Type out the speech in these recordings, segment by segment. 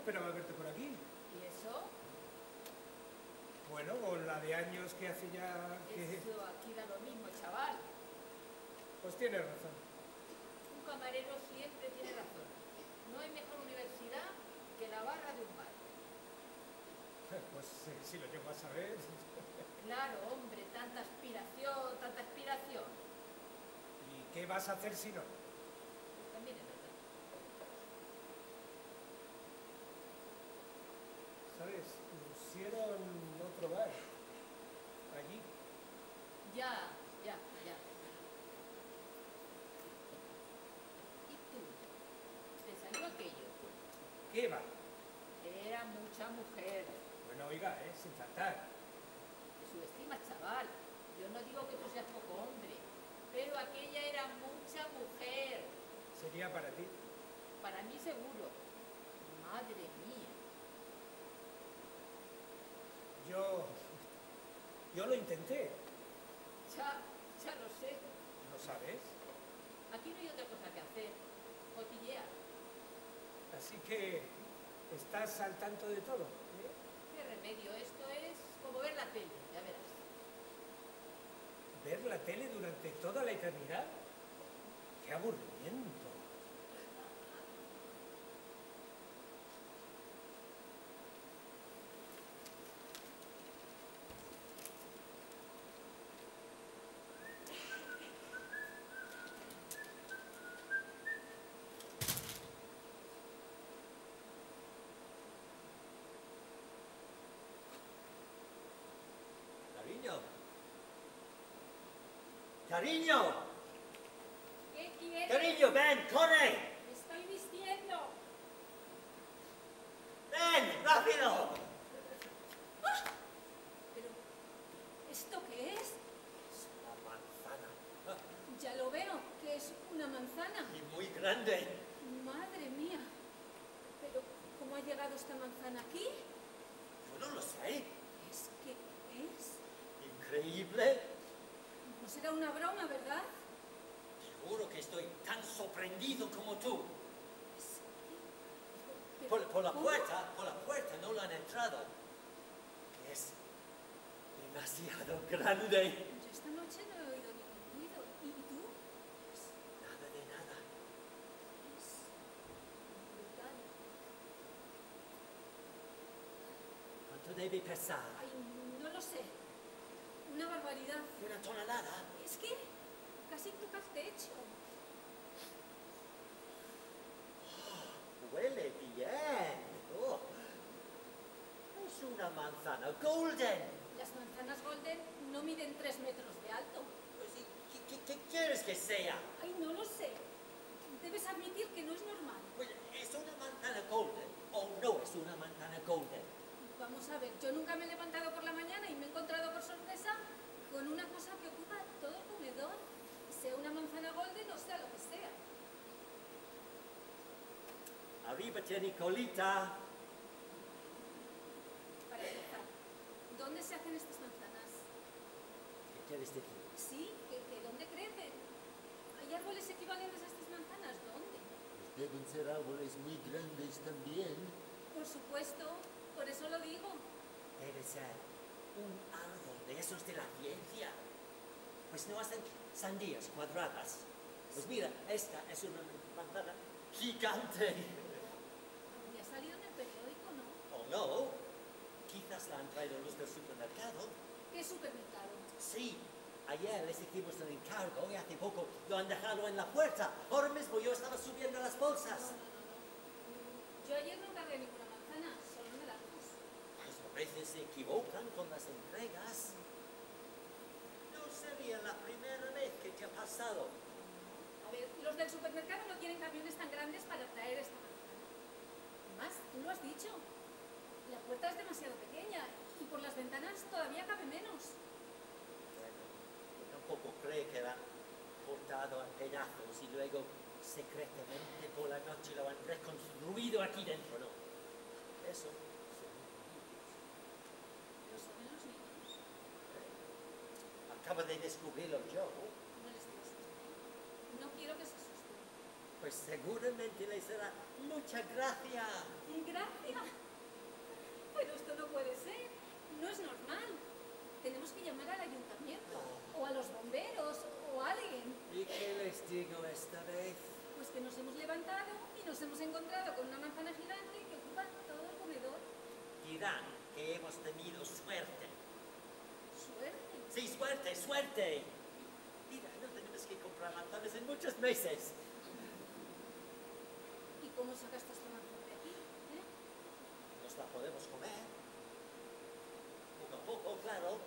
esperaba verte por aquí. ¿Y eso? Bueno, con la de años que hace ya que... Eso aquí da lo mismo, chaval. Pues tienes razón. Un camarero siempre tiene razón. No hay mejor universidad que la barra de un bar. Pues si lo llego a saber... Claro, hombre, tanta aspiración, tanta aspiración. ¿Y qué vas a hacer si no? También es verdad. ¿Sabes? Pusieron otro bar. Allí. Ya. ¿Y tú? ¿Te salió aquello? ¿Qué va? Era mucha mujer. Bueno, oiga, sin faltar. Te subestimas, chaval. Yo no digo que tú seas poco hombre, pero aquella era mucha mujer. Sería para ti. Para mí seguro. Madre mía. Yo lo intenté. Ya lo sé. ¿Lo sabes? Aquí no hay otra cosa que hacer. Cotillear. Así que estás al tanto de todo. ¿Qué remedio? Esto es como ver la tele, ya verás. ¿Ver la tele durante toda la eternidad? ¡Qué aburrimiento! ¡Cariño! ¿Qué quieres? ¡Cariño, ven, corre! Me estoy vistiendo. ¡Ven, rápido! ¡Ah! Pero, ¿esto qué es? Es una manzana. Ya lo veo, que es una manzana. Y muy grande. Madre mía. Pero, ¿cómo ha llegado esta manzana aquí? Yo no lo sé. Es que es... Increíble. No será una broma, ¿verdad? Te juro que estoy tan sorprendido como tú. Es que... pero, Por la ¿cómo? puerta no lo han entrado. Es demasiado grande. Yo esta noche no he oído ningún ruido. ¿Y tú? Nada de nada. Es brutal. ¿Cuánto debe pesar? Ay, no lo sé. Una barbaridad. Una tonelada. Es que casi toca el techo. Huele bien. Oh. Es una manzana golden. Las manzanas golden no miden 3 metros de alto. Pues, ¿qué quieres que sea? Ay, no lo sé. Debes admitir que no es normal. Pues, ¿es una manzana golden o no es una manzana golden? Vamos a ver, yo nunca me he levantado por la mañana y me he encontrado por sorpresa con una cosa que ocupa todo el comedor. Sea una manzana golden o sea lo que sea. Arriba tiene colita. Para empezar, ¿dónde se hacen estas manzanas? ¿Qué quieres decir? Sí, que ¿dónde crecen? ¿Hay árboles equivalentes a estas manzanas? ¿Dónde? Pues deben ser árboles muy grandes también. Por supuesto, por eso lo digo. Debe ser un árbol de esos de la ciencia. Pues no hacen sandías cuadradas. Pues mira, esta es una manzana gigante. Ya ha salido en el periódico, ¿no? ¿O no? Quizás la han traído los del supermercado. ¿Qué supermercado? Sí, ayer les hicimos un encargo y hace poco lo han dejado en la puerta. Ahora mismo yo estaba subiendo las bolsas. Yo ayer no cargué ninguna manzana, solo naranjas. Pues a veces se equivocan con las entregas. No sería la primera vez que te ha pasado. A ver, los del supermercado no tienen camiones tan grandes para traer esta manzana. Además, tú lo has dicho, la puerta es demasiado pequeña y por las ventanas todavía cabe menos. Bueno, yo tampoco creo que la han cortado a pedazos y luego secretamente por la noche lo han reconstruido aquí dentro, ¿no? Eso son ¿Lo saben los niños? Acaba de descubrirlo yo. No les digas esto. No quiero que se asusten. Pues seguramente le será mucha gracia. Gracia. Pero esto no puede ser. No es normal. Tenemos que llamar al ayuntamiento, o a los bomberos, o a alguien. ¿Y qué les digo esta vez? Pues que nos hemos levantado y nos hemos encontrado con una manzana gigante que ocupa todo el comedor. Dirán que hemos tenido suerte. Suerte. Sí, suerte, suerte. Mira, no tenemos que comprar manzanas en muchos meses. ¿Y cómo sacaste esta manzana de aquí? Nos la podemos comer. Poco a poco, claro.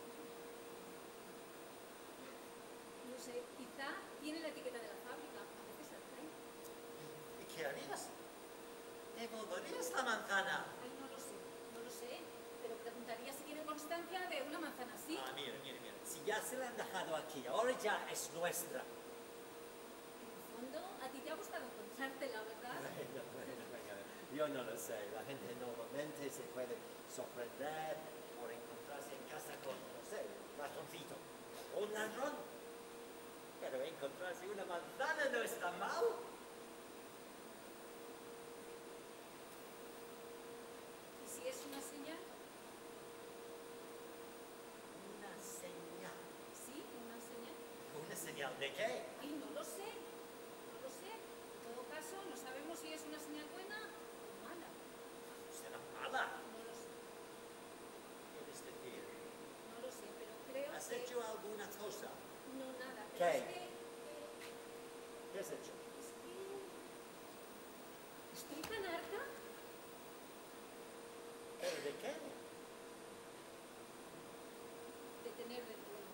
No sé, quizá tiene la etiqueta de la fábrica. A veces la trae. ¿Y qué harías? ¿Devolverías la manzana? Ay, no lo sé, no lo sé. Pero preguntaría si tiene constancia de una manzana así. Ah, mira, mira, mira. Si ya se la han dejado aquí, ahora ya es nuestra. En el fondo, a ti te ha gustado encontrártela, ¿verdad? Yo no lo sé. La gente normalmente se puede sorprender por encontrarse en casa con, no sé, un ratoncito o un ladrón. Pero encontrarse una manzana no está mal. ¿Y si es una señal? Una señal. Sí, una señal. ¿Una señal de qué? Ay, no lo sé. No lo sé. En todo caso, no sabemos si es una señal buena o mala. ¿Será mala? No lo sé. ¿Quieres decir? No lo sé, pero creo ¿Has que... hecho alguna cosa? No, nada. Pero ¿Qué? es que... ¿Qué has hecho? Es que... Estoy tan harta. ¿Pero de qué? De tener de todo.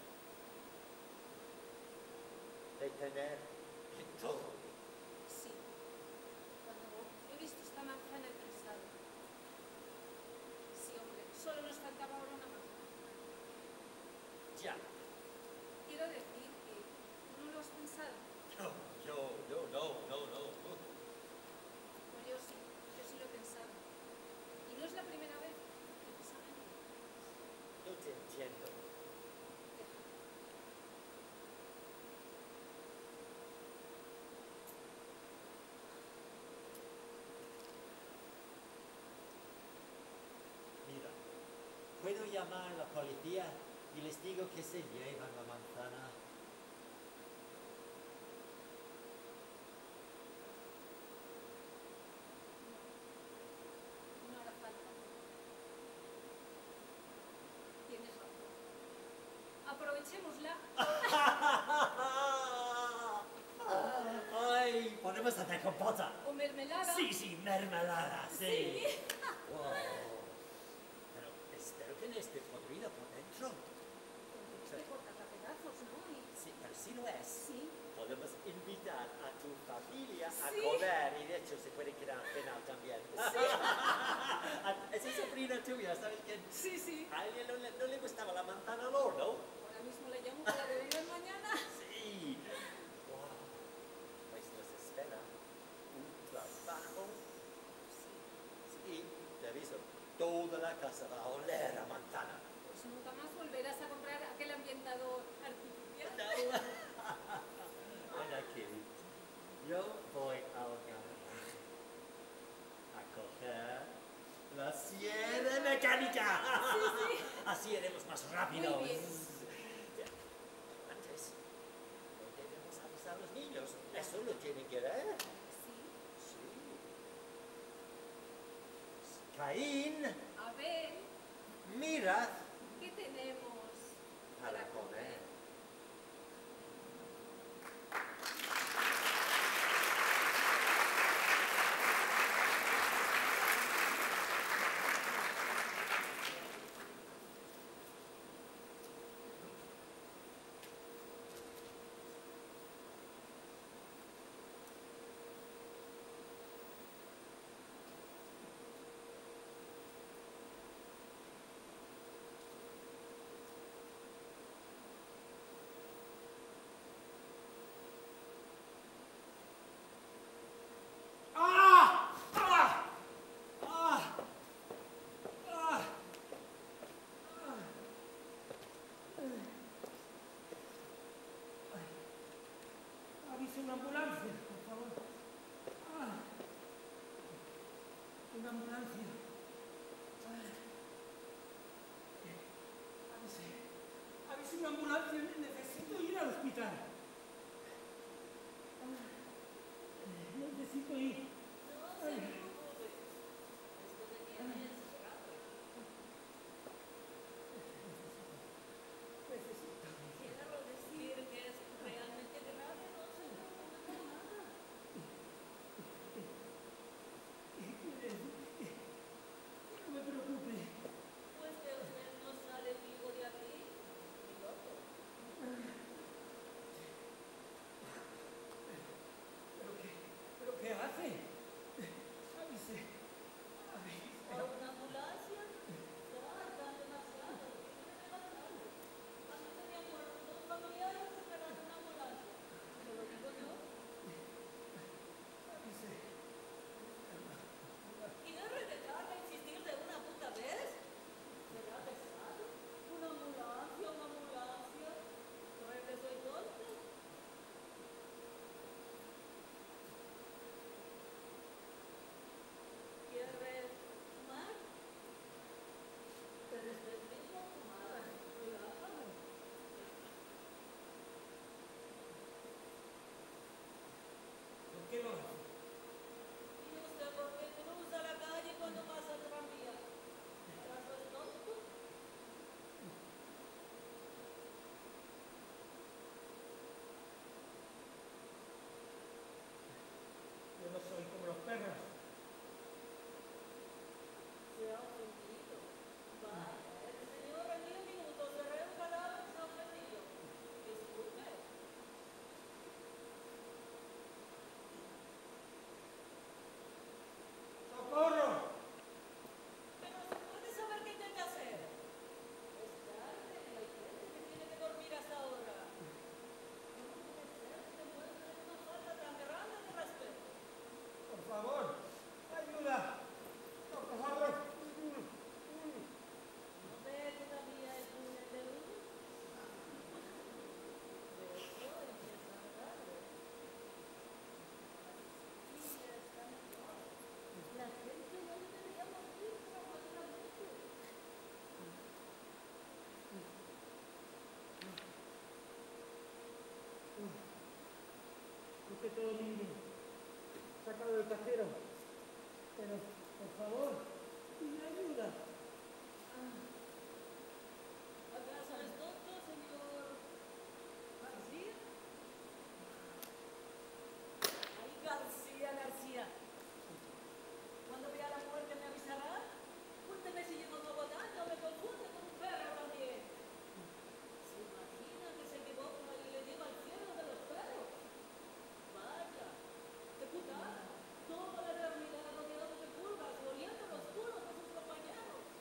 De tener todo. Sí. Cuando he visto esta manzana he pensado. Sí, hombre, solo nos faltaba ahora una manzana. Ya. Quiero decir que tú no lo has pensado. No. Pues yo sí lo he pensado. Y no es la primera vez, precisamente. No te entiendo. Mira, puedo llamar a la policía y les digo que se llevan la manzana. No hará falta. Tienes razón. Aprovechémosla. ¡Ay! Podemos hacer compota. O mermelada. Sí, mermelada, sí. Sí. Wow. Pero espero que no esté podrida por dentro. Tienes que cortarla a pedazos, ¿no? Sí, pero si lo es. Sí. Podemos invitar a tu familia a Sí. comer y de hecho se puede quedar al final también. Esa sobrina tuya, ¿sabes qué? Sí. A ella no le gustaba la manzana al horno. Ahora mismo la llamo para que vengan mañana. Sí. Wow. Pues nos espera un trabajo. Sí, te aviso, toda la casa va a oler a manzana. Pues nunca más volverás a comprar aquel ambientador artificial. Ven aquí. Yo voy al garaje a coger la sierra mecánica. Sí. Así haremos más rápido. Muy bien. Antes, no debemos avisar a los niños. Eso lo tienen que ver. Sí. Sí. Caín, A ver, mira ¿qué tenemos para comer. ambulancia. Avise una ambulancia, necesito ir al hospital. Necesito ir. No se preocupe. Esto me tiene grave. Quiero decir que es realmente grave, no se preocupe por nada. No me preocupe. Pues que usted no sale vivo de aquí, mi loco. ¿Pero qué hace? Avise. ¿O una ambulancia? Tardan demasiado, tiene que levantarlo. Antes de mi acuerdo, dos familiares esperando una ambulancia. ¿Se lo digo yo? ¿Quiere dejar de insistir de una puta vez? ¿Será pesado? ¿Una ambulancia, una ambulancia? ¿Cree que soy tonta? ¿Quiere fumar? Pero usted mismo fumar. Relájame. ¿Por qué lo hace? ¿Y usted por qué cruza la calle cuando pasa el tranvía? ¿Acaso es tonto? Yo no soy como los perros. Se ha ofendido. Vaya, el señor en 10 minutos se ve un cadáver y se ha ofendido. Disculpe. ¡Socorro! Pero se puede saber qué intenta hacer. Es tarde, hay gente que tiene que dormir hasta ahora. ¿Cómo puede ser que te muestren una falta tan grande de respeto? Por favor, ayuda. ¡Socorro! ¿No ve todavía el túnel de luz? De hecho, empieza tarde. Así está mejor. La gente no debería morir prematuramente. Usted todo lindo. Sácalo del cajero. Pero, por favor, pide ayuda. ¿Acaso es tonto, señor García? Ay, García. Cuando vea la muerte me avisará. Cuénteme si llevo una botana o me confunde con un perro también. ¿Se imagina que se equivoca y le lleva al cielo de los perros? Vaya, qué putada. Toda la eternidad rodeado de pulgas y oliendo los culos de sus compañeros.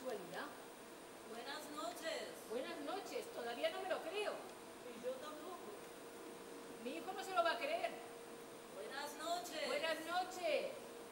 casualidad. Buenas noches. Buenas noches, todavía no me lo creo. Y yo tampoco. Mi hijo no se lo va a creer. Buenas noches. Buenas noches.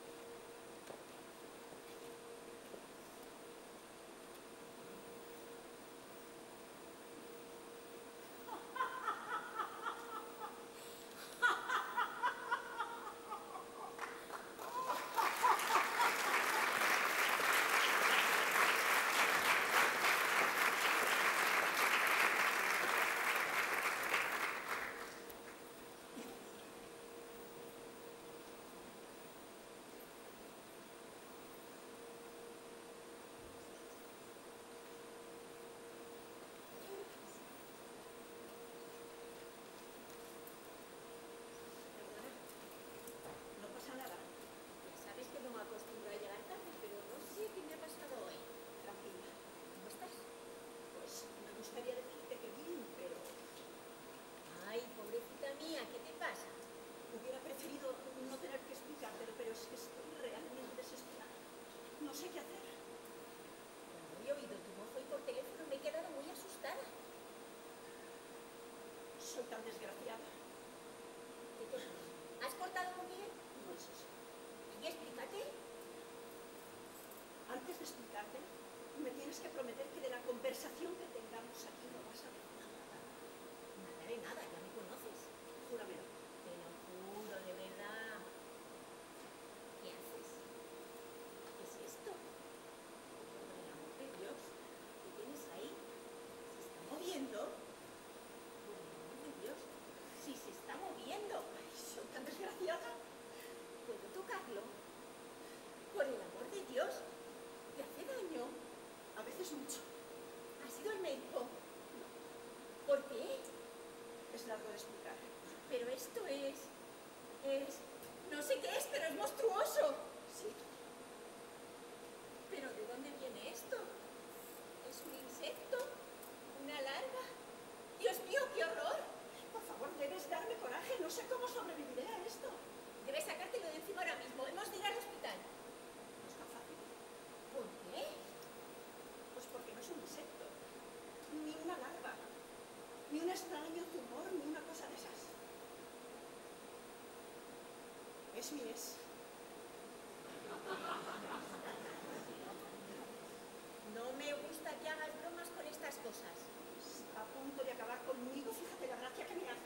No pasa nada. Ya sabes que no me acostumbro a llegar tarde, pero no sé qué me ha pasado hoy. Tranquila. ¿Cómo estás? Pues me gustaría decirte que bien, pero Ay, pobrecita mía, ¿qué te pasa? hubiera preferido no tener que explicártelo, pero es que estoy realmente desesperada. No sé qué hacer. Cuando he oído tu voz hoy por teléfono me he quedado muy asustada. Soy tan desgraciada. ¿Qué te pasa? ¿Has cortado con Miguel? No es eso. Y explícate. Antes de explicarte, me tienes que prometer que de la conversación que tengamos aquí no vas a decir nada. Nada de nada, ya me conoces. Júramelo. Te lo juro, de verdad. ¿Qué haces? ¿Qué es esto? Por el amor de Dios, ¿qué tienes ahí? ¿Se está moviendo? Por el amor de Dios, sí se está moviendo. Ay, soy tan desgraciada. ¿Puedo tocarlo? Por el amor de Dios, ¿te hace daño? A veces mucho. ¿Ha sido el médico? ¿Por qué? Es largo de explicar. Pero esto no sé qué es, pero es monstruoso. Sí. ¿Pero de dónde viene esto? ¿Es un insecto? ¿Una larva? ¡Dios mío, qué horror! Por favor, debes darme coraje. No sé cómo sobreviviré a esto. Debes sacártelo de encima ahora mismo. Hemos de ir al hospital. No es tan fácil. ¿Por qué? Pues porque no es un insecto. Ni una larva. Ni un extraño tumor, ni una cosa de esas. Es mi ex. No me gusta que hagas bromas con estas cosas. Está a punto de acabar conmigo. Fíjate la gracia que me hace.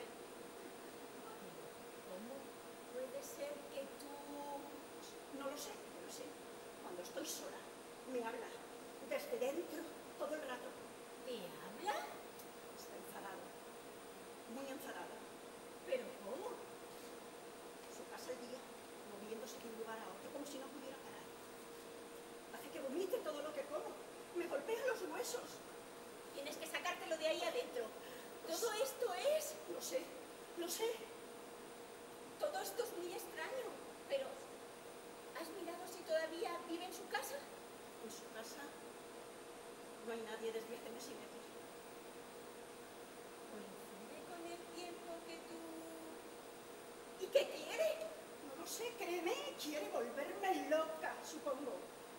¿Cómo puede ser que tú... No lo sé, pero sé. Cuando estoy sola, me habla. Desde dentro, todo el rato. ¿Te habla? Está enfadada. Muy enfadada. ¿Pero cómo? Se pasa el día moviéndose de un lugar a otro como si no pudiera parar. Hace que vomite todo lo que como. Me golpea los huesos. Tienes que sacártelo de ahí adentro. Todo esto es... Lo sé, lo sé. Todo esto es muy extraño. Pero, ¿has mirado si todavía vive en su casa? En su casa no hay nadie desde hace mes y medio. Coincide con el tiempo que tú... ¿Y qué quiere? No lo sé, créeme, quiere volverme loca, supongo.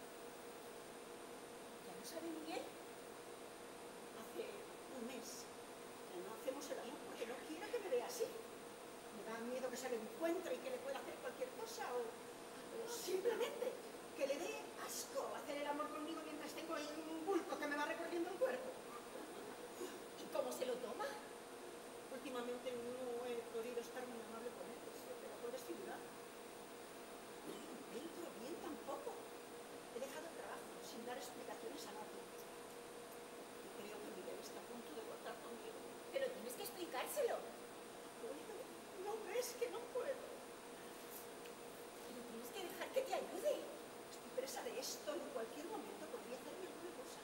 ¿Ya lo sabe Miguel? Hace un mes que no hacemos el amor porque no quiere que me vea así. Me da miedo que se le encuentre y que le pueda hacer cualquier cosa o simplemente que le dé asco hacer el amor conmigo mientras tengo ahí un bulto que me va recorriendo el cuerpo. ¿Y cómo se lo toma? Últimamente no he podido estar muy amable con él, te lo puedes figurar. Dentro bien tampoco. He dejado el trabajo sin dar explicaciones a nadie. Y creo que Miguel está a punto de cortar conmigo. Pero tienes que explicárselo. ¿Puedo? ¿No ves que no puedo? Pero tienes que dejar que te ayude. Estoy presa de esto. En cualquier momento podría hacerme alguna cosa.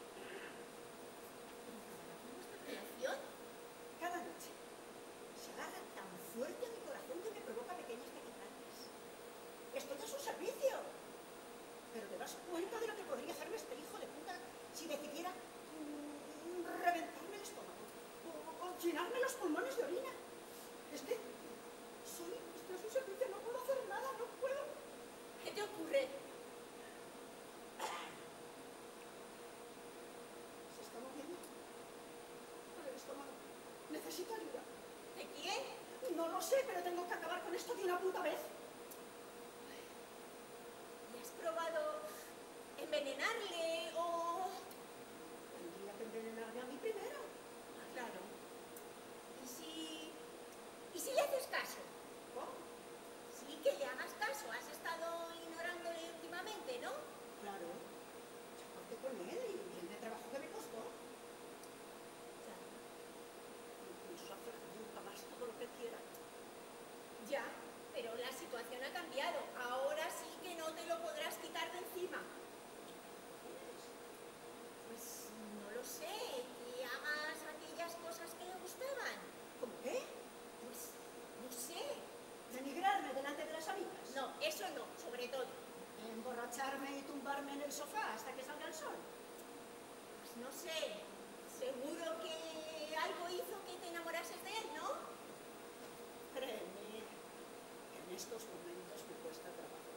¿Nuestra relación? Cada noche se agarra tan fuerte a mi corazón que me provoca pequeñas taquicardias. Estoy a su servicio. Pero te das cuenta de lo que podría hacerme este hijo de puta si decidiera reventarme el estómago o llenarme los pulmones de orina. Es que estoy a su servicio, no puedo hacer nada, no puedo. ¿Qué te ocurre? lo sé, pero tengo que acabar con esto de una puta vez. ¿Y has probado envenenarle o...? Tendría que envenenarme a mí primero. Claro. ¿Y si le haces caso? ¿Cómo? Sí, que le hagas caso. Has estado ignorándole últimamente, ¿no? Claro. Yo corté con él y bien de trabajo que me costó. Ya. Incluso hacer nunca más todo lo que quiera. Ya, pero la situación ha cambiado. Ahora sí que no te lo podrás quitar de encima. Pues no lo sé, que hagas aquellas cosas que le gustaban. ¿Cómo qué? Pues no sé. ¿Denigrarme delante de las amigas? No, eso no, sobre todo. ¿Emborracharme y tumbarme en el sofá hasta que salga el sol? Pues no sé. Seguro que algo hizo que te enamorases de él, ¿no? Créeme, que en estos momentos me cuesta trabajo.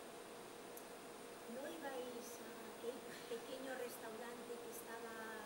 ¿No ibais a aquel pequeño restaurante que estaba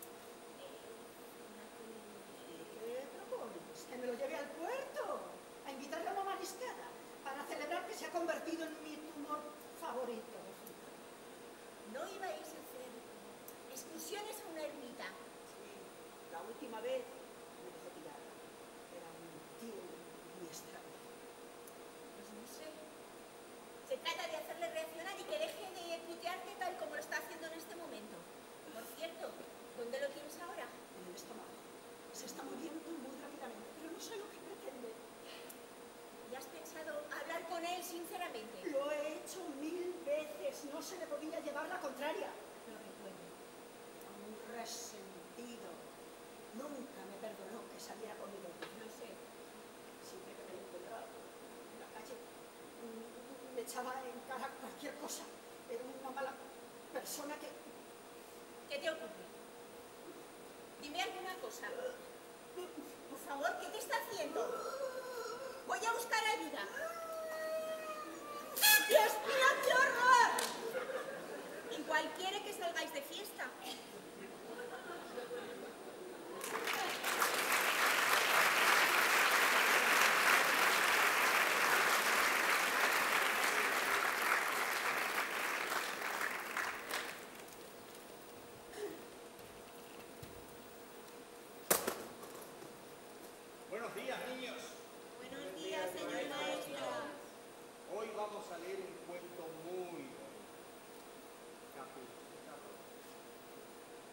en aquel... ¿Qué propones? ¿Que me lo lleve al puerto? ¿A invitarle a una mariscada? Para celebrar que se ha convertido en mi tumor favorito. ¿No ibais a hacer excursiones a una ermita? Sí, la última vez me dejó tirada. Era un tío muy extraño. Pues no sé. Se trata de hacerle reaccionar y que deje de putearte tal como lo está haciendo en este momento. Por cierto, ¿dónde lo tienes ahora? En el estómago. Se está moviendo muy rápidamente, pero no sé lo que pretende. ¿Y has pensado hablar con él sinceramente? Lo he hecho 1000 veces. No se le podía llevar la contraria. Lo recuerdo. Un resentido. Nunca me perdonó que saliera conmigo. Lo sé. Siempre que me encontraba en la calle, me echaba en cara cualquier cosa. Era una mala persona que... ¿Qué te ocurre? Dime alguna cosa. Por favor, ¿qué te está haciendo? Voy a buscar ayuda. ¡Dios mío, qué horror! Igual quiere que salgáis de fiesta. Buenos días, niños. Buenos días, señor maestro. Hoy vamos a leer un cuento muy bonito.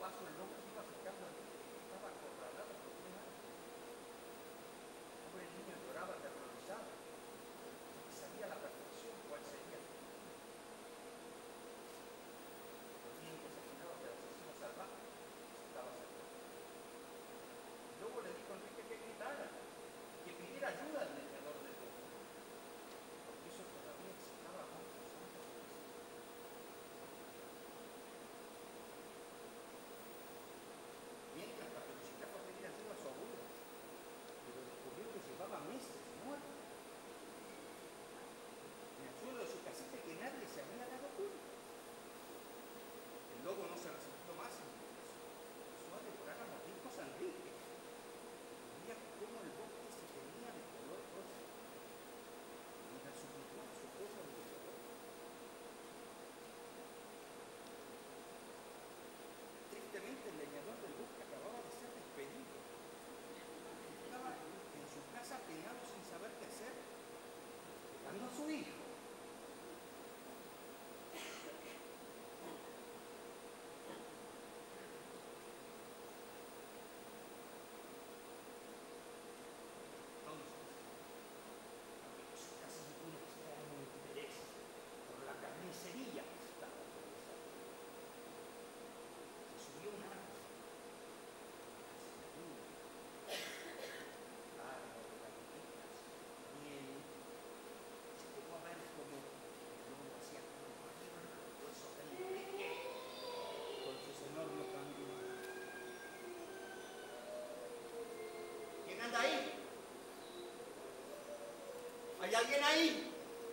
paso el lobo iba sacando al niño que estaba acorralado por 3 años. El pobre niño lloraba aterrorizado, porque sabía a la perfección cuál sería su destino. Los dientes afinados del asesino salvaje se estaba acercando. El lobo le dijo a Enrique que gritara, que pidiera ayuda al leñador del bosque, porque eso todavía excitaba muchos años de deseo. Mientras Caperucita fue a pedir ayuda a su abuelo, pero descubrió que llevaba meses muerto en el suelo de su casita y que nadie se había dado cuenta. El lobo no se resistió más y empezó a devorar a mordiscos a Enrique. Veía cómo el bosque se tenía de color rosa mientras suplicó a su abuelo el leñador. Tristemente, el leñador del bosque acababa de ser despedido. Estaba en su casa penado sin saber qué hacer, esperando a su hijo. Entonces, Caperucita sintió un extraño interés por la carnicería que estaba realizando. Se subió a un árbol, carne de galletitas, miel, y se quedó a ver cómo el lobo hacía crujir los huesos del Enrique con sus enormes mandíbulas. ¿Quién anda ahí? ¿Hay alguien ahí?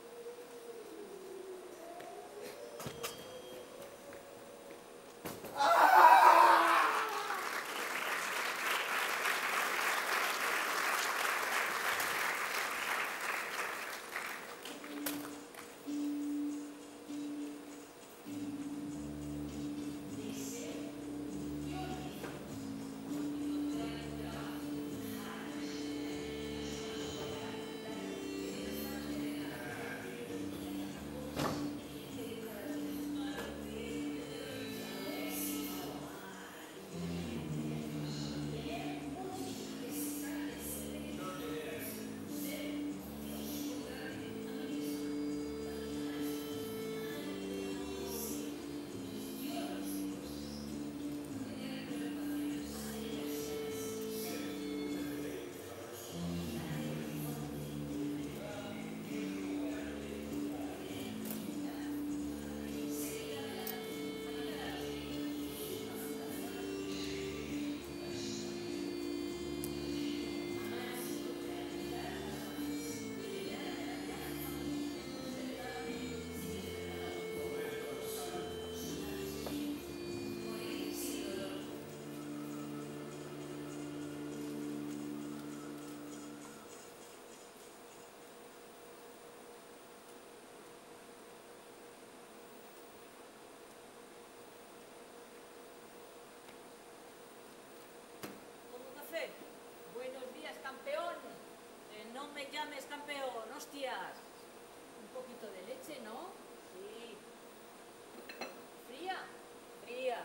Buenos días, campeón. No me llames campeón, hostias. Un poquito de leche, ¿no? Sí. ¿Fría? Fría.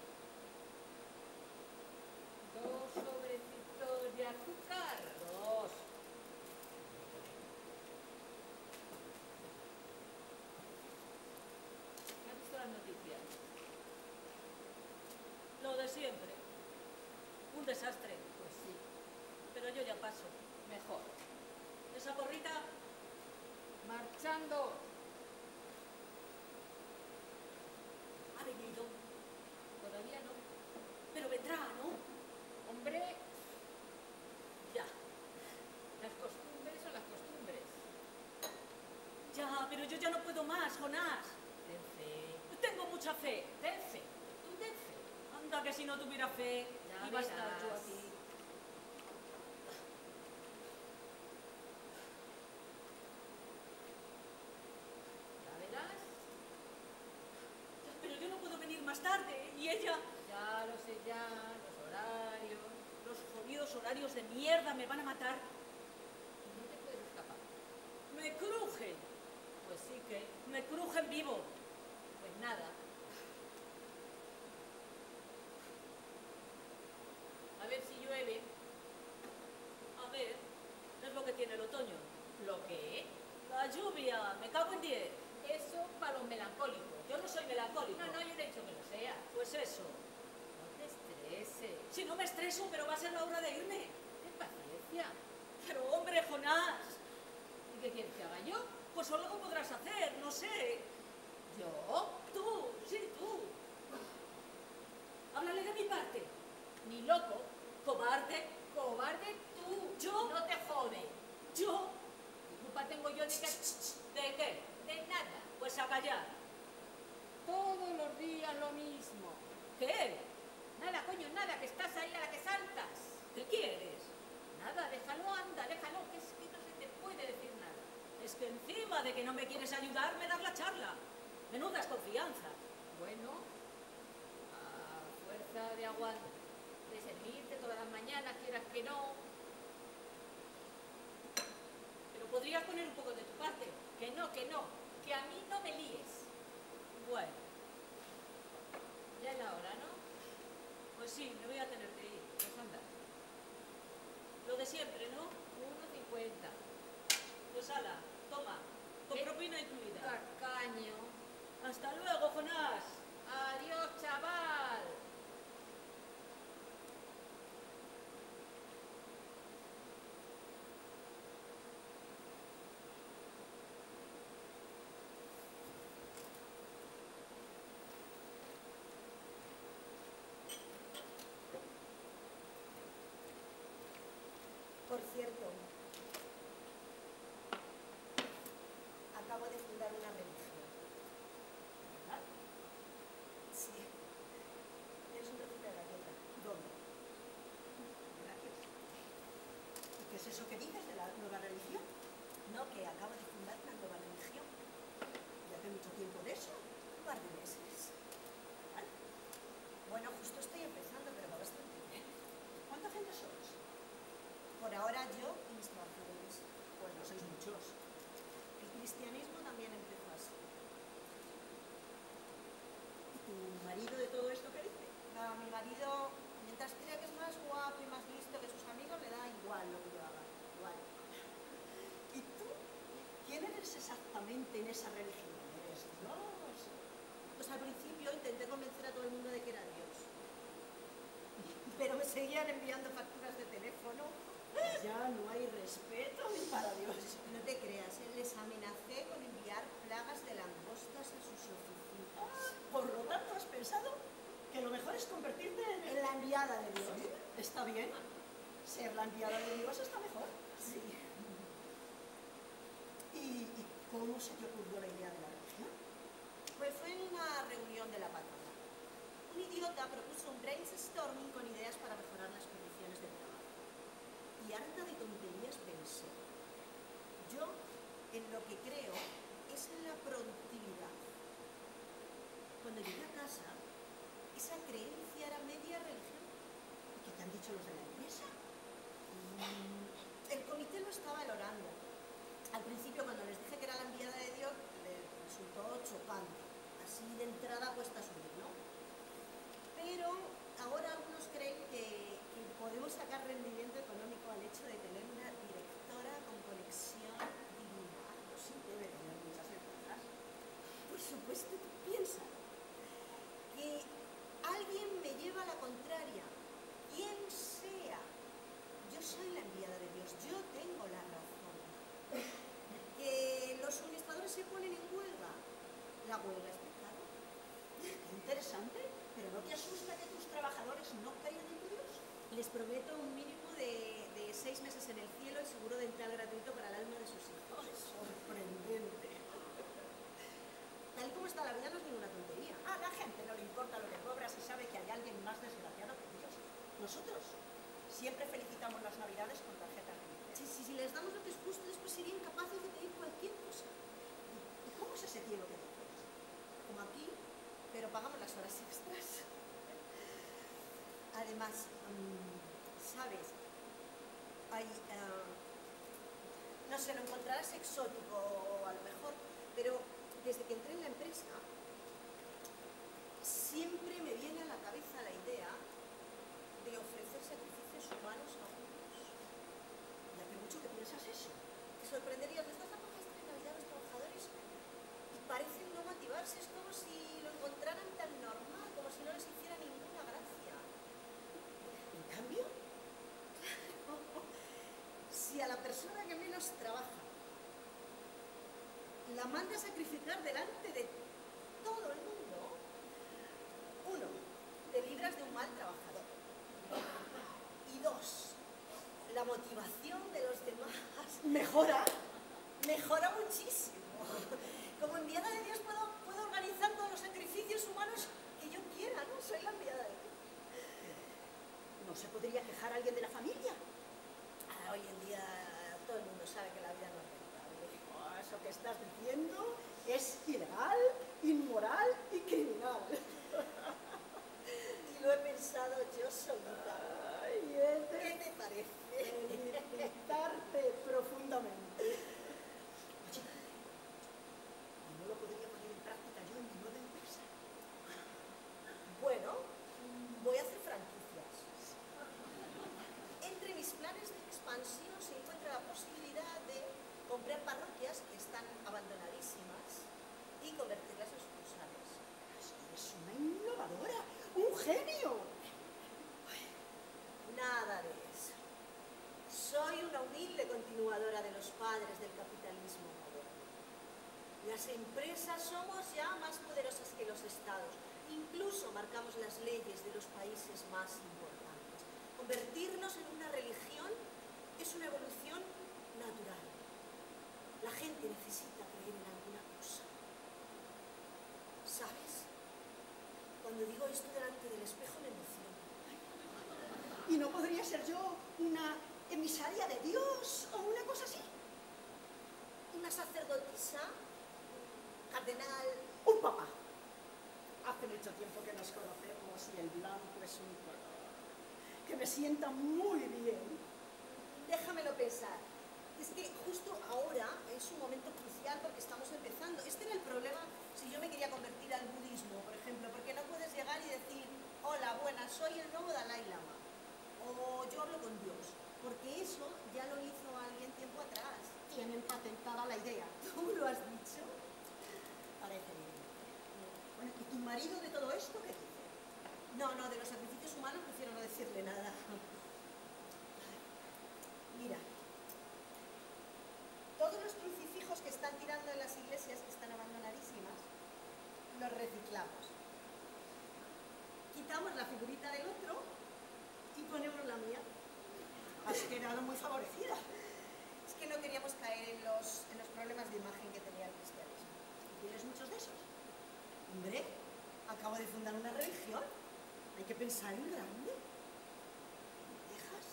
2 sobrecitos de azúcar. 2. ¿Has visto las noticias? Lo de siempre. Un desastre. Pues sí, Pero yo ya paso. mejor. Esa porrita, Marchando. ha venido. Todavía no. Pero vendrá, ¿no? Hombre, Ya. las costumbres son las costumbres. Ya, pero yo ya no puedo más, Jonás. Ten fe. Tengo mucha fe. Ten fe. Tú ten fe. Anda, que si no tuviera fe, Ya iba a estar yo verás. aquí. ¿La verás? Pero yo no puedo venir más tarde. Y ella, Ya lo sé, ya, los horarios. los jodidos horarios de mierda me van a matar. No te puedes escapar. Me crujen. Pues sí que, Me crujen vivo. pues nada. tiene el otoño. ¿Lo qué? La lluvia, me cago en 10. Eso para los melancólicos. Yo no soy melancólico. No, yo no he dicho que lo sea. Pues eso. No te estreses. Si no me estreso, pero va a ser la hora de irme. Ten paciencia. Pero hombre, Jonás, ¿Y qué quieres que haga yo? pues algo podrás hacer, no sé. ¿Yo? Tú, sí, tú. Háblale de mi parte. Ni loco. Cobarde, Cobarde tú. ¿Yo? No te jode. yo. ¿Qué culpa tengo yo de que... ¿De qué? De nada. Pues a callar. Todos los días lo mismo. ¿Qué? Nada, coño, nada, que estás ahí a la que saltas. ¿Qué quieres? Nada, déjalo, anda, déjalo, que es que no se te puede decir nada. Es que encima de que no me quieres ayudar, me das la charla. Menuda desconfianza. Bueno, a fuerza de aguante, de servirte todas las mañanas, quieras que no. Pero podrías poner un poco de tu parte. Que no, que a mí no me líes. Bueno, Ya es la hora, ¿no? pues sí, me voy a tener que ir. Pues anda, Lo de siempre, ¿no? 1,50. Pues ala, toma, con ¿Qué? propina incluida. Tacaño. Hasta luego, Jonás. Adiós, chaval. Por cierto, acabo de fundar una religión. ¿Verdad? Sí. Tienes un trocito de galleta. ¿Dónde? Gracias. ¿Y qué es eso que dices de la nueva religión? No, que acabo de fundar una nueva religión. Ya hace mucho tiempo de eso. Un par de meses. ¿Vale? Bueno, justo estoy empezando, pero va bastante bien. ¿Cuánta gente sois? Por ahora yo y mis trabajadores. Pues no sois muchos. El cristianismo también empezó así. ¿Y tu marido de todo esto qué dice? No, mi marido, mientras crea que es más guapo y más listo que sus amigos, le da igual lo que yo haga. Igual. ¿Y tú? ¿Quién eres exactamente en esa religión? ¿Eres Dios? Pues al principio intenté convencer a todo el mundo de que era Dios. Pero me seguían enviando facturas de teléfono. Ya no hay respeto ni para Dios. No te creas, les amenacé con enviar plagas de langostas a sus oficinas. Por lo tanto, ¿has pensado que lo mejor es convertirte en la enviada de Dios? ¿Sí? Está bien. Ser la enviada de Dios está mejor. Sí. ¿Y cómo se te ocurrió la idea de la religión? Pues fue en una reunión de la patrona. Un idiota propuso un brainstorming con ideas para mejorar las condiciones de trabajo. Y harta de tonterías pensé. Yo, en lo que creo, es en la productividad. Cuando llegué a casa, esa creencia era media religión. ¿Y qué te han dicho los de la empresa? El comité lo estaba valorando. Al principio, cuando les dije que era la enviada de Dios, les resultó chocante. Así de entrada cuesta subir, ¿no? Pero ahora algunos creen que podemos sacar rendimiento económico al hecho de tener una directora con conexión divina. Algo sí debe tener muchas ventajas. Por supuesto, tú piensa que alguien me lleva a la contraria, quien sea. Yo soy la enviada de Dios, yo tengo la razón. Que los suministradores se ponen en huelga. La huelga es pecado. Qué interesante, pero ¿no te asusta que tus trabajadores no crean en tu Dios? Les prometo un mínimo de 6 meses en el cielo y seguro dental gratuito para el alma de sus hijos. Sorprendente. Tal y como está la vida no es ninguna tontería. A la gente no le importa lo que cobras y sabe que hay alguien más desgraciado que Dios. Nosotros siempre felicitamos las Navidades con tarjetas de crédito. Si les damos lo que es justo, después serían capaces de pedir cualquier cosa. ¿Y cómo es ese cielo que dices? Como aquí, pero pagamos las horas extras. Además, ¿sabes? No sé, lo encontrarás exótico a lo mejor, pero desde que entré en la empresa, siempre me viene a la cabeza la idea de ofrecer sacrificios humanos a otros. ¿Y hace mucho que piensas eso? persona que menos trabaja la manda a sacrificar delante de todo el mundo, 1, te libras de un mal trabajador. Y 2, la motivación de los demás mejora muchísimo. Como enviada de Dios puedo organizar todos los sacrificios humanos que yo quiera, ¿no? Soy la enviada de Dios. ¿No se podría quejar alguien de la familia? Hoy en día todo el mundo sabe que la vida no es rentable. Oh, eso que estás diciendo es ilegal, inmoral y criminal. Y lo he pensado yo solita. ¿Qué te parece? Felicitarte profundamente. Oye, ¿no lo podría poner en práctica yo en mi nueva empresa? Bueno, voy a hacer franquicias. Entre mis planes de expansión se encuentra la posibilidad de comprar parroquias que están abandonadísimas y convertirlas en sucursales. Eres una innovadora, un genio. Nada de eso. Soy una humilde continuadora de los padres del capitalismo moderno. Las empresas somos ya más poderosas que los estados. Incluso marcamos las leyes de los países más importantes. Convertirnos en una religión es una evolución natural. La gente necesita creer en alguna cosa. ¿Sabes? Cuando digo esto delante del espejo me emociono. ¿Y no podría ser yo una emisaria de Dios o una cosa así? ¿Una sacerdotisa? ¿Cardenal? ¿Un papa? Hace mucho tiempo que nos conocemos y el blanco es un color que me sienta muy bien. Déjamelo pensar. Es que justo ahora es un momento crucial porque estamos empezando. Este era el problema si yo me quería convertir al budismo, por ejemplo, porque no puedes llegar y decir, hola, buenas, soy el nuevo Dalai Lama, o yo hablo con Dios, porque eso ya lo hizo alguien tiempo atrás. Tienen patentada la idea. ¿Tú lo has dicho? Parece bien. Bueno, ¿y tu marido de todo esto qué dice? No, de los sacrificios humanos prefiero no decirle nada. Mira, todos los crucifijos que están tirando en las iglesias, que están abandonadísimas, los reciclamos. Quitamos la figurita del otro y ponemos la mía. Has quedado muy favorecida. Es que no queríamos caer en los problemas de imagen que tenía el cristianismo. ¿Tienes muchos de esos? Hombre, acabo de fundar una religión. Hay que pensar en grande. ¿Me dejas?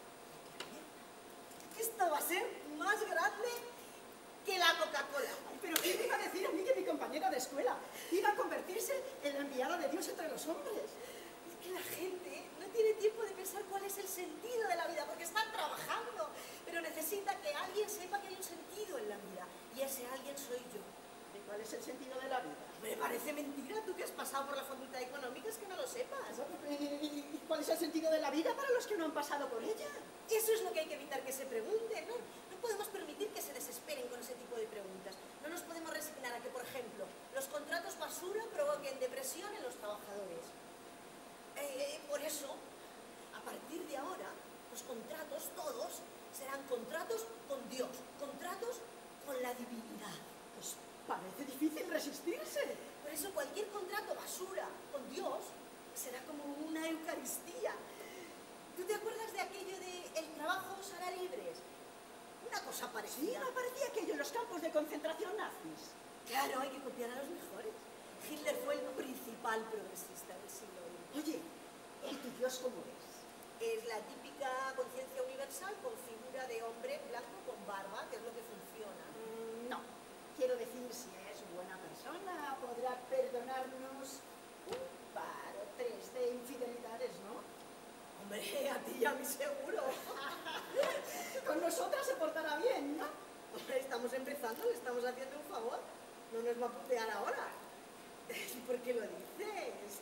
Esto va a ser más grande que la Coca-Cola. Pero ¿quién me iba a decir a mí que mi compañera de escuela iba a convertirse en la enviada de Dios entre los hombres? Es que la gente no tiene tiempo de pensar cuál es el sentido de la vida, porque están trabajando, pero necesita que alguien sepa que hay un sentido en la vida, y ese alguien soy yo. ¿Y cuál es el sentido de la vida? Me parece mentira, tú que has pasado por la Facultad de Económicas, que no lo sepas. ¿Y cuál es el sentido de la vida para los que no han pasado por ella? Eso es lo que hay que evitar que se pregunten, ¿no? No podemos permitir que se desesperen con ese tipo de preguntas. No nos podemos resignar a que, por ejemplo, los contratos basura provoquen depresión en los trabajadores. Por eso, a partir de ahora, los contratos, todos, serán contratos con Dios, contratos con la divinidad. Pues parece difícil resistirse. Por eso cualquier contrato basura con Dios será como una Eucaristía. ¿Tú te acuerdas de aquello de el trabajo os hará libres? Una cosa parecida. Sí, me parecía aquello en los campos de concentración nazis. Claro, hay que copiar a los mejores. Hitler fue el principal progresista del siglo XX. Oye, ¿y tu Dios cómo es? Es la típica conciencia universal con figura de hombre blanco con barba, que es lo que funciona. No, quiero decir, si es buena persona, podrá perdonarnos un par o tres de infidelidades, ¿no? Hombre, a ti y a mí seguro. Con nosotras se portará bien, ¿no? Hombre, estamos empezando, le estamos haciendo un favor. No nos va a putear ahora. ¿Y por qué lo dices?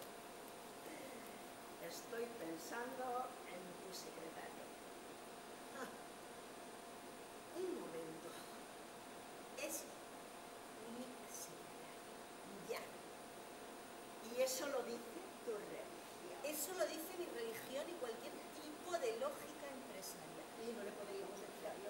Estoy pensando en tu secretario. Un momento. Es mi secretario. Ya. Y eso lo dice tu religión. Eso lo dice mi religión y cualquier tipo de lógica empresarial. Y no le podríamos decir a Dios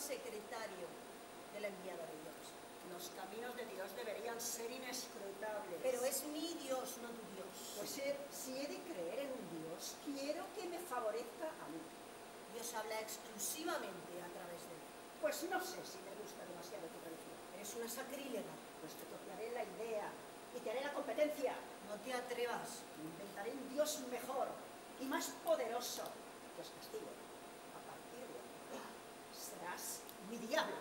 secretario de la enviada de Dios. Los caminos de Dios deberían ser inescrutables. Pero es mi Dios, no tu Dios. Pues si he de creer en un Dios, quiero que me favorezca a mí. Dios habla exclusivamente a través de él. Pues no sé si me gusta demasiado tu religión. Eres una sacrílega. Pues te copiaré la idea y te haré la competencia. No te atrevas. Inventaré un Dios mejor y más poderoso que os castigo. A partir de ahora serás mi diablo.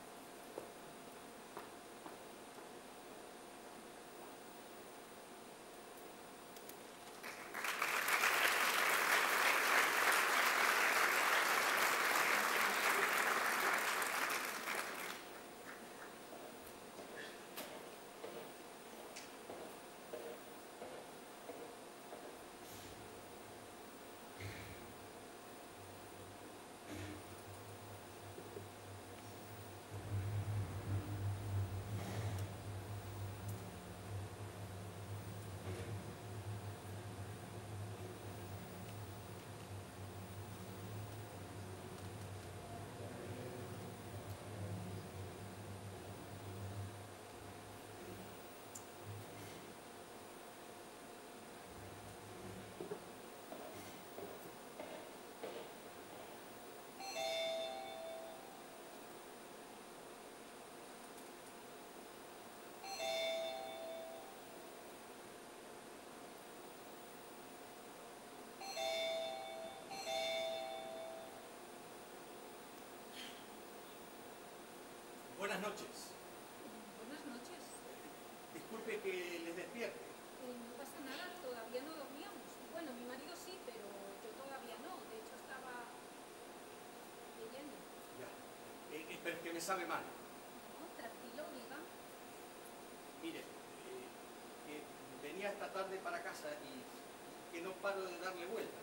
Buenas noches. Buenas noches. Disculpe que les despierte. No pasa nada, todavía no dormíamos. Bueno, mi marido sí, pero yo todavía no. De hecho, estaba leyendo. Ya. Pero es que me sabe mal. No, tranquilo, diga. Mire, que venía esta tarde para casa y que no paro de darle vueltas.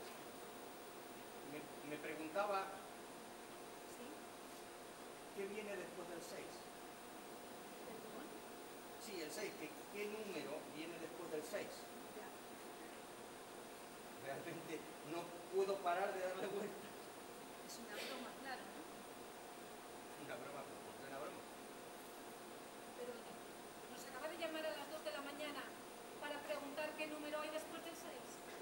Me preguntaba ¿Sí? qué viene después del 6. ¿Perdón? Sí, el 6. ¿Qué número viene después del 6? Ya. Realmente no puedo parar de darle vueltas. Es una broma, claro, ¿no? Una broma, una broma. Pero oye, nos acaba de llamar a las 2 de la mañana para preguntar qué número hay después del 6.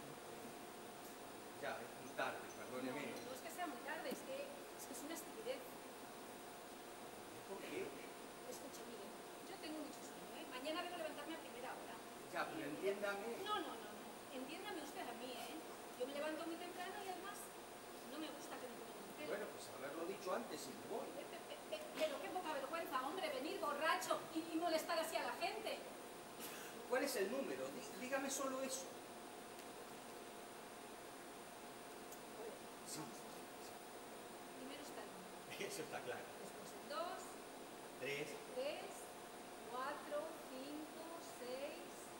Ya, es muy tarde, perdóneme. No, no es que sea muy tarde, es que es una estupidez. ¿Por qué? Escucha, mire, yo tengo mucho sueño, ¿eh? Mañana debo levantarme a primera hora. Ya, pero entiéndame. No. Entiéndame usted a mí, ¿eh? Yo me levanto muy temprano y además no me gusta que me tomen el pelo. Bueno, pues haberlo dicho antes y me voy. Pero qué poca vergüenza, hombre, venir borracho y molestar así a la gente. ¿Cuál es el número? Dígame solo eso. Sí. Primero está el 1. Eso está claro. Después el 2, 3. 3, 4, 5, 6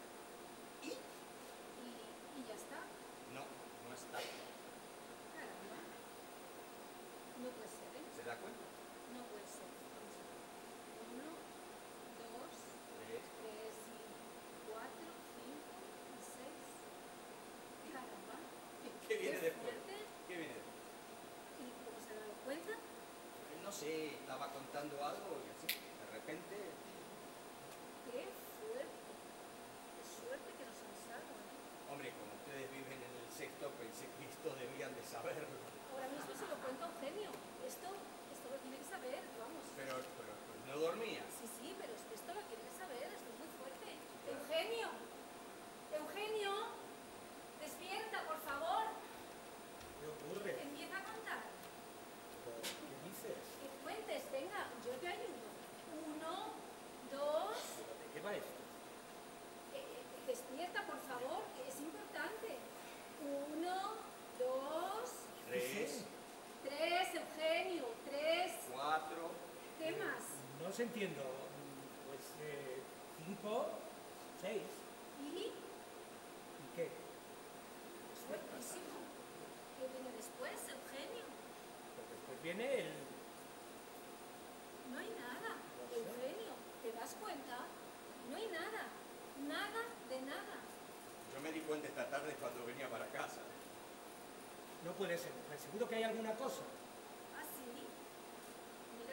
y ya está. No, no está. Caramba. No puede ser, ¿eh? ¿Se da cuenta? No puede ser. Vamos a ver. 1, 2, 3. 3 y 4, 5 y 6. Caramba. ¿Qué viene después? Fuerte. ¿Qué viene después? ¿Y cómo se ha dado cuenta? No sé, estaba contando algo y así, de repente. Qué fuerte. Qué suerte que nos han salvo, ¿eh? Hombre, como ustedes viven en el 6º, pensé que esto debían de saberlo. Ahora mismo se lo cuento a Eugenio. Esto lo tiene que saber, vamos. Pero no dormía. Sí, pero es que esto lo tiene que saber, esto es muy fuerte. Eugenio, Eugenio, despierta, por favor. ¿Qué ocurre? Empieza a contar. ¿Qué dices? Que cuentes, venga, yo te ayudo. 1, 2, ¿De qué va esto? despierta, por favor, que es importante. 1, 2, 3, 3, Eugenio, 3. 4. ¿Qué más? No os entiendo. Pues 5, 6. ¿Y? ¿Y qué? Fuertísimo. ¿Qué viene después, Eugenio? Pues después viene el... No hay nada, No sé. Eugenio, ¿te das cuenta? No hay nada, nada de nada. Yo me di cuenta esta tarde cuando venía para casa. No puede ser, mujer. Seguro que hay alguna cosa. ¿Ah, sí? Mira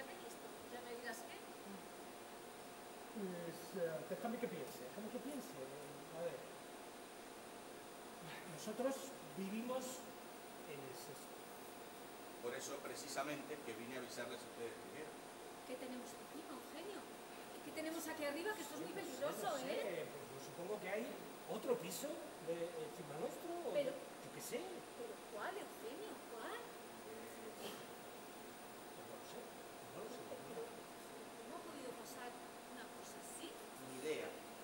Déjame que piense, A ver. Nosotros vivimos en el sexto. Por eso, precisamente, que vine a avisarles a ustedes primero. ¿Qué tenemos encima, Eugenio? ¿Qué tenemos aquí arriba? Que esto es muy peligroso, No sé, ¿eh? pues yo supongo que hay otro piso encima nuestro. Pero- yo qué sé. ¿Pero cuál, Eugenio? ¿Cuál? Pues no lo sé. ¿Cómo ha podido pasar una cosa así? Ni idea.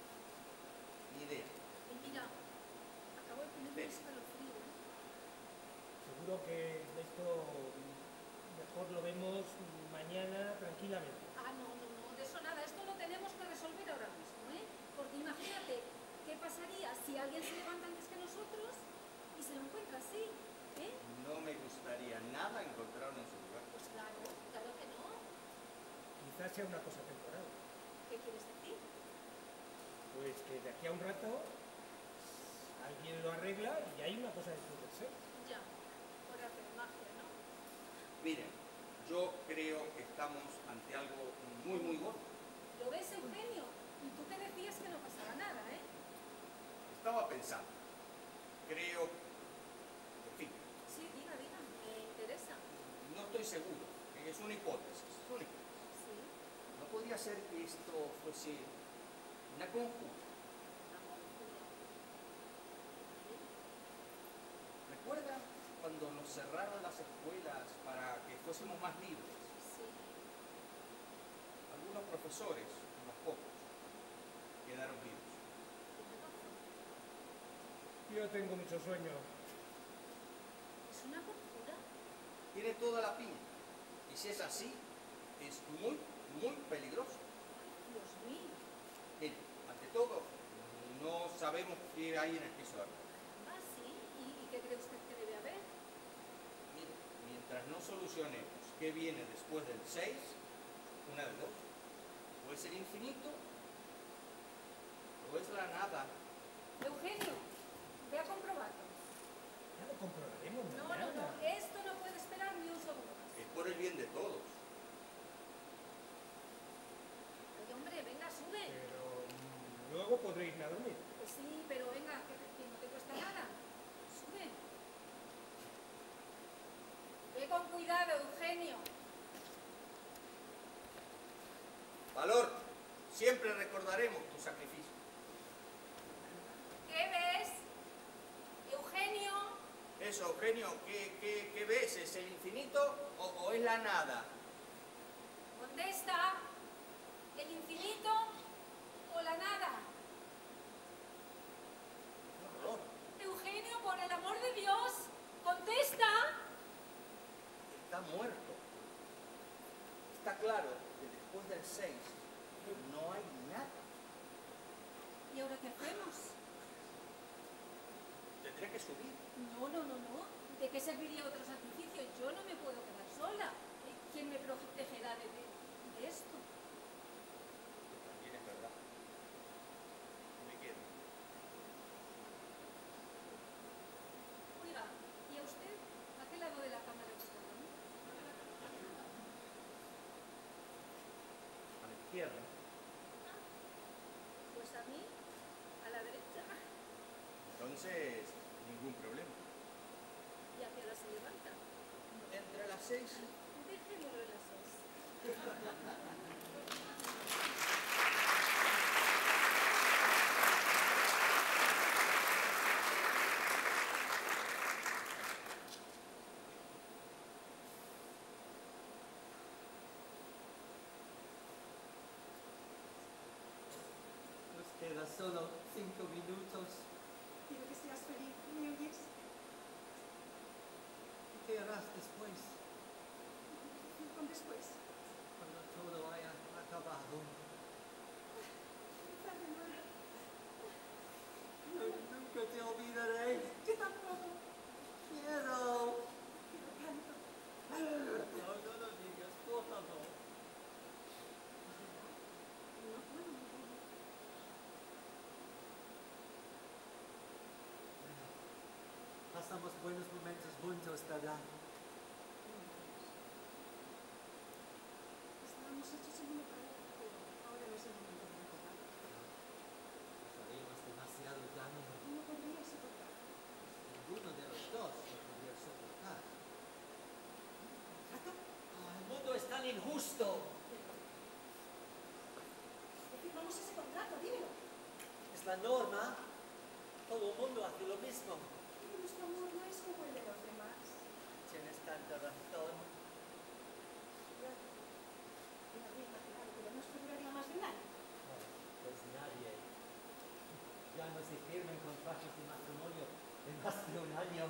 Y mira, acabo de ponerme un escalofrío, ¿eh? Seguro que esto mejor lo vemos mañana tranquilamente. Ah, no, de eso nada. Esto lo tenemos que resolver ahora mismo, ¿eh? Porque imagínate, ¿qué pasaría si alguien se levanta antes que nosotros y se lo encuentra así, ¿eh? No me gustaría nada encontrarlo en su lugar. Pues claro que no. Quizás sea una cosa temporal. ¿Qué quieres decir? Pues que de aquí a un rato alguien lo arregla y hay una cosa de ser. Ya, por hacer magia, ¿no? Miren, yo creo que estamos ante algo muy gordo. ¿Lo ves, Eugenio? Y tú te decías que no pasaba nada, ¿eh? Estaba pensando. Creo, en fin, Sí, diga, me interesa. no estoy seguro. Es una hipótesis. Sí, ¿No podría ser que esto fuese una conjura? una conjura. ¿Recuerdan cuando nos cerraron las escuelas para que fuésemos más libres? Sí. Algunos profesores, unos pocos, quedaron vivos. Tiene razón. Yo tengo mucho sueño. ¿Es una conjura? Tiene toda la pinta. Y si es así, es muy peligroso. Dios mío. Miren, ante todo, no sabemos qué hay en el piso de arriba. Ah, sí. ¿Y qué cree usted que debe haber? Miren, mientras no solucionemos qué viene después del 6, una de dos. O es el infinito, o es la nada. Eugenio, ve a comprobarlo. Ya lo comprobaremos No, mañana. esto no puede esperar ni un segundo más. Es por el bien de todos. Ay, hombre, venga, sube. Pero luego podré irme a dormir. Pues sí, pero venga, que no te cuesta nada. Sube. Ve con cuidado, Eugenio. Valor, siempre recordaremos tu sacrificio. ¿Qué ves? Eugenio. Eso, Eugenio, ¿qué ves? ¿Es el infinito o es la nada? ¿Dónde está? ¿El infinito o la nada? Valor, Eugenio, por el amor de Dios, contesta. está muerto. Está claro que después del 6 no hay nada. ¿Y ahora qué hacemos? Tendré que subir. No. ¿De qué serviría otro sacrificio? Yo no me puedo quedar sola. ¿Quién me protegerá de esto? También es verdad. Me quedo. Oiga, ¿y a usted? ¿A qué lado de la cama le gusta dormir? A la izquierda. Pues a mí, a la derecha. Entonces, ningún problema. ¿Y a qué hora se levanta? Entre las 6 Déjemelo en las 6. Nos queda solo 5 minutos. Quiero que seas feliz, ¿me oyes? ¿Y qué harás después, Con después. cuando todo haya acabado? Empezar de nuevo. Nunca te olvidaré. Yo tampoco. Quiero. Quiero tanto. No lo digas, por favor. No puedo morir. Pasamos buenos momentos juntos, ¿verdad? Estábamos hechos en uno para el otro, pero ahora no es el momento de injusto. ¿Por qué firmamos ese contrato? Dímelo. Es la norma. Todo el mundo hace lo mismo. Pero nuestro amor no es como el de los demás. Tienes tanta razón. Ya me habría imaginado, pero no es que duraría más de un año. Pues nadie. Ya no se firman contratos de matrimonio en más de un año.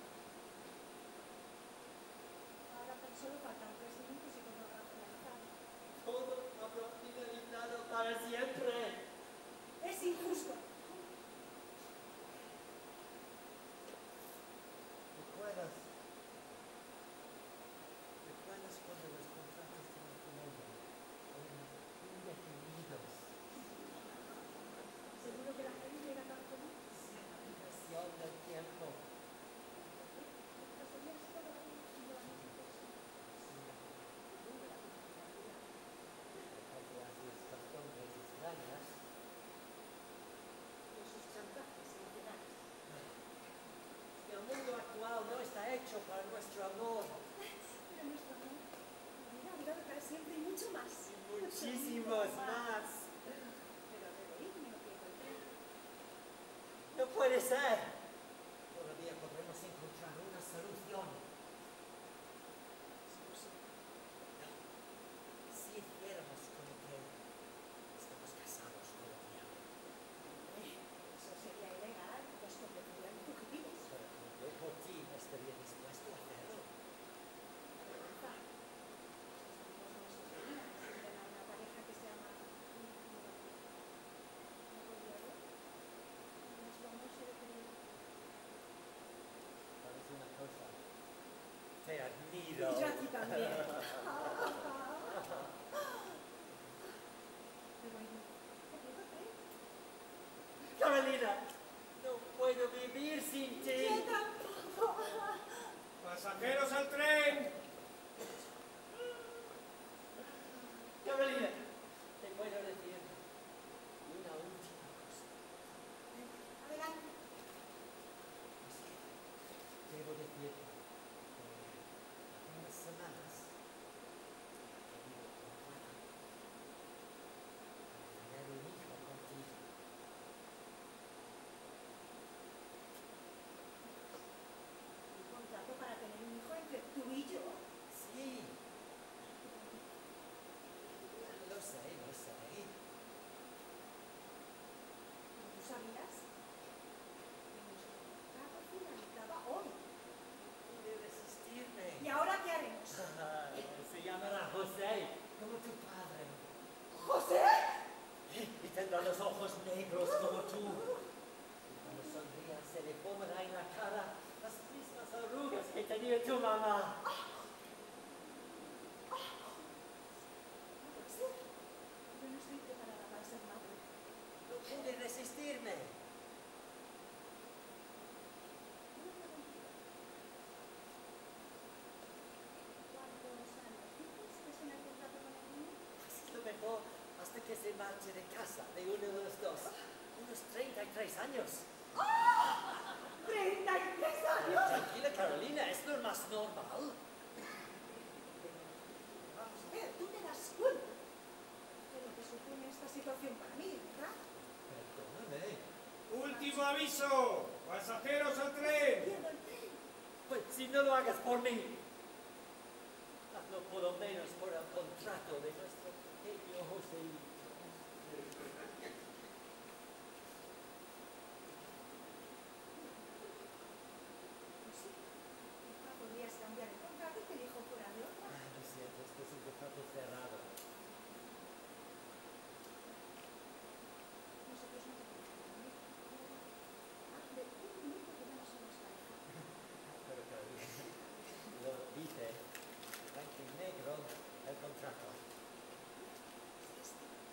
Ahora tan solo faltan 3 minutos y todo habrá finalizado. Todo habrá finalizado para siempre. Es injusto. ¿Recuerdas cuando los contratos de matrimonio eran indefinidos? Seguro que la gente era tan feliz. Sin la presión del tiempo. Pasarías toda la vida sin la misma persona. Porque haces costumbres extrañas. Con sus chantajes emocionales. El mundo actual no está hecho para nuestro amor. Pero nuestro amor hubiera durado para siempre y mucho más. Muchísimos más. Pero reverirme o que cualquier. No puede ser. Todavía podremos encontrar una solución. Es posible. No. Si hiciéramos como que estamos casados todavía. Eso sería ilegal. Los convertirían en fugitivos. Pero como yo por ti estaría dispuesto a hacerlo. Vergüenza. Los amigos no se verían si ven a una pareja que se ama íntimamente. ¿No podría ver? Nuestro amor se deteriora. ¿Sabes una cosa? Te admiro. Y yo a ti también. Pero oye, ayúdate. Carolina, no puedo vivir sin ti. Yo tampoco. ¡Pasajeros al tren! Carolina, te puedo decir una última cosa. Adelante. Es que debo decirte que hace unas semanas he querido con Juana para tener un hijo contigo. Un contrato para tener un hijo entre tú y yo. Sí. Lo sé, lo sé. ¿Pero tú sabías que nuestro contrato finalizaba hoy? Pude resistirme. ¿Y ahora qué haremos? Se llamará José, como tu padre. ¿José? Y tendrá los ojos negros como tú. Y cuando sonría se le formará en la cara las mismas arrugas que tenía tu mamá. No puede ser. Yo no estoy preparada para ser madre. No pude resistirme. Una preguntita. ¿Cuántos años dices que es el contrato con el niño? Así es lo mejor hasta que se marche de casa de uno de los dos. Unos 33 años. 33 años. Tranquila, Carolina, es lo más normal. Vamos a ver, tú te das cuenta de lo que supone esta situación para mí, ¿verdad? Perdóname. ¡Último aviso! ¡Pasajeros al tren! Pierdo el tren. Pues si no lo hagas por mí, hazlo por lo menos por el contrato de nuestro pequeño Joséito. Pues sí, quizá podrías cambiar el contrato y que el hijo fuera de otra. Lo siento, este es un contrato cerrado. Nosotros no tenemos que dormir. Hace un minuto que ya no somos pareja. Pero Carolina, lo dice blanco y negro el contrato. Es este.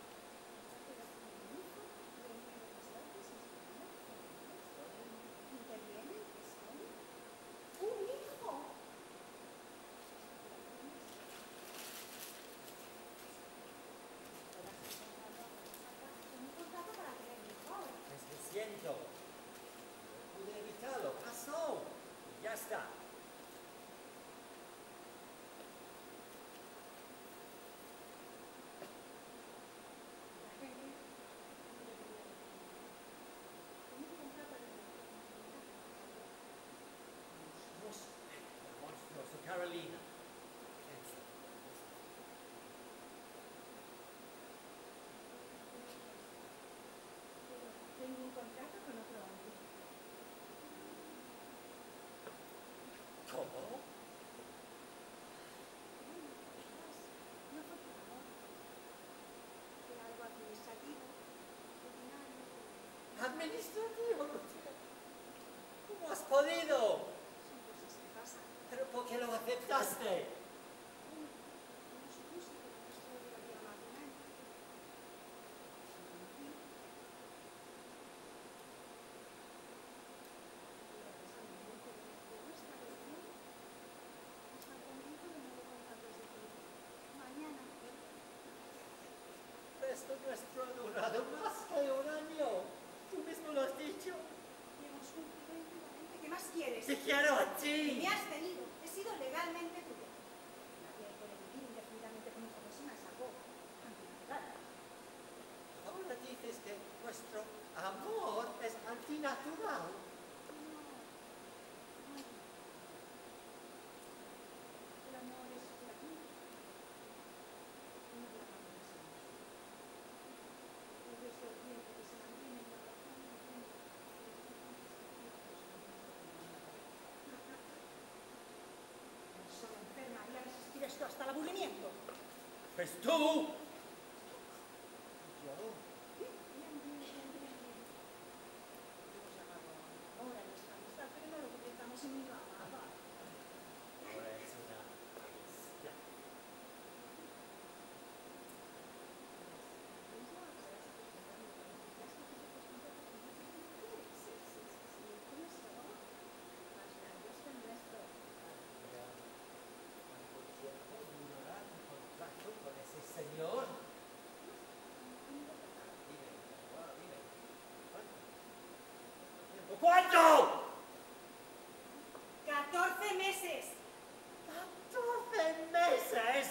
colina. Tengo un contrato con otro hombre. ¿Cómo? No fue por amor. Fue algo administrativo, rutinario. Administrativo, Lucía. ¿Cómo has podido? Son cosas que pasan. ¿Pero por qué lo aceptaste? Uno no supuse que nuestro duraría más de un año. Sí. Iba pensando mucho de nuestra relación hasta el momento de nuevo contacto es decir, mañana. Esto nuestro ha durado más que un año. Tú mismo lo has dicho. Y hemos cumplido íntimamente. ¿Qué más quieres? Te quiero a Y ti. me has tenido. He sido legalmente tuya. Nadie puede vivir indefinidamente con un famoso es algo antinatural. Ahora dices que nuestro amor es antinatural. No. El amor es gratuito. No la amamos. El deseo tiempo que se mantiene en la razón y el tiempo persona enferma haría resistir esto hasta el aburrimiento. Pues tú. Bien. Hemos llamado amor a nuestra amistad, pero no lo completamos en mi amaba. Ahora es una bestia. Mira, ¿cuánto tiempo durará tu contrato con ese señor? Dime, bueno, dime. ¿Cuánto? ¿Cuánto? 14 meses. 14 meses.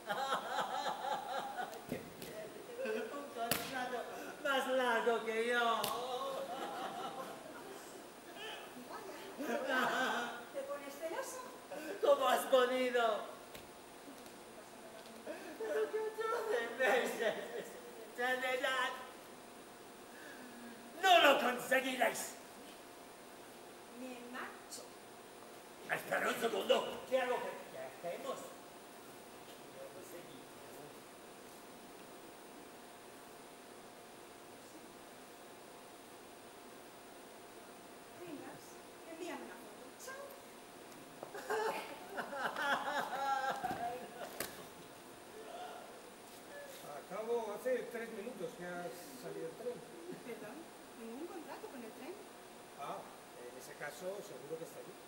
¡Qué bien! Un contrato más largo que yo. ¿Te pones celoso? ¿Cómo has podido? Pero 14 meses de edad. ¡No lo conseguiréis! Me marcho. Espera un segundo. Quiero que hacemos. Quiero seguir. Vengas, envíame una foto. Chao. Acabo hace 3 minutos que ha salido el tren. Perdón, ningún contrato con el tren. Ah, en ese caso seguro que está allí.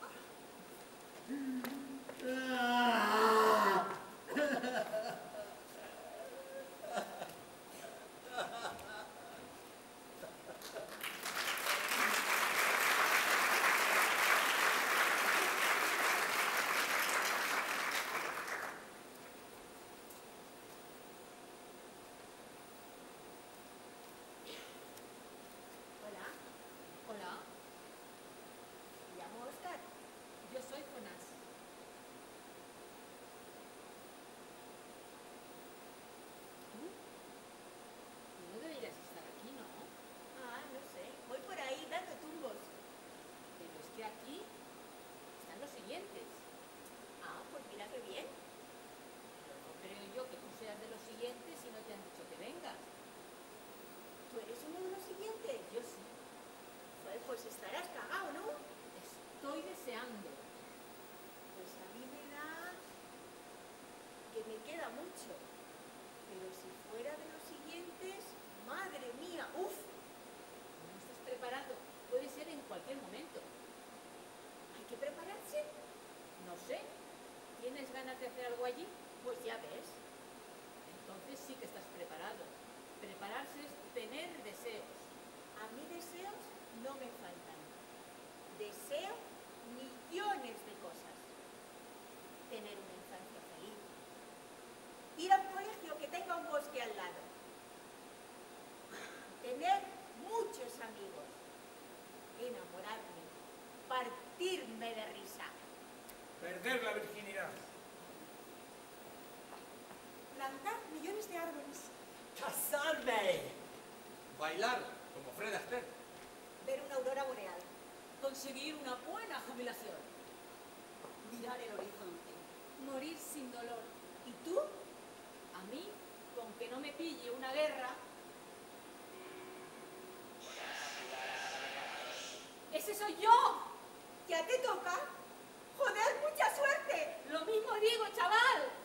Hola, Hola, me llamo Oscar. yo soy Jonás. ¿Tú? Tú no deberías estar aquí, ¿no? Ah, no sé, voy por ahí dando tumbos. Pero es que aquí están los siguientes. Ah, pues mira qué bien. Pero no creo yo que tú seas de los siguientes si no te han dicho que vengas. ¿Tú eres uno de los siguientes? Yo sí. Pues estarás cagado, ¿no? Estoy deseando. Pues a mí me da que me queda mucho. Pero si fuera de los siguientes, madre mía, ¡uf! ¿No estás preparado? Puede ser en cualquier momento. ¿Hay que prepararse? No sé. ¿Tienes ganas de hacer algo allí? Pues ya ves. Entonces sí que estás preparado. Prepararse es tener deseos. A mí deseos no me faltan. Deseo millones de cosas. Tener una infancia feliz. Ir a un colegio que tenga un bosque al lado. Tener muchos amigos. Enamorarme. Partirme de risa. Perder la virginidad. Plantar millones de árboles. ¡Casarme! Bailar como Fred Astaire. Ver una aurora boreal. Conseguir una buena jubilación. Mirar el horizonte. Morir sin dolor. ¿Y tú? A mí, con que no me pille una guerra. ¡Ese soy yo! ¿Ya te toca? ¡Joder, mucha suerte! Lo mismo digo, chaval.